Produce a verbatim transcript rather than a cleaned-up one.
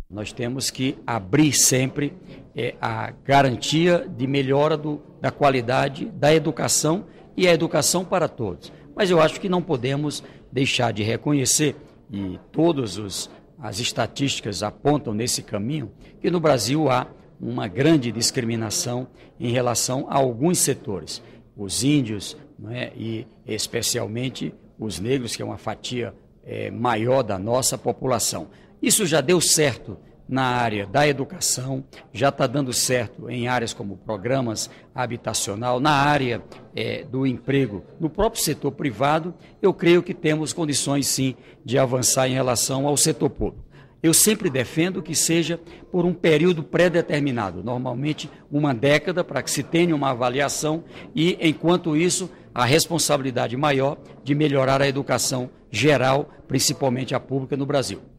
Nós temos que abrir sempre é, a garantia de melhora do, da qualidade da educação e a educação para todos. Mas eu acho que não podemos deixar de reconhecer, e todas os, as estatísticas apontam nesse caminho, que no Brasil há uma grande discriminação em relação a alguns setores. Os índios, não é? E especialmente os negros, que é uma fatia é, maior da nossa população. Isso já deu certo na área da educação, já está dando certo em áreas como programas habitacional, na área é, do emprego, no próprio setor privado. Eu creio que temos condições sim de avançar em relação ao setor público. Eu sempre defendo que seja por um período pré-determinado, normalmente uma década, para que se tenha uma avaliação e, enquanto isso, a responsabilidade maior de melhorar a educação geral, principalmente a pública no Brasil.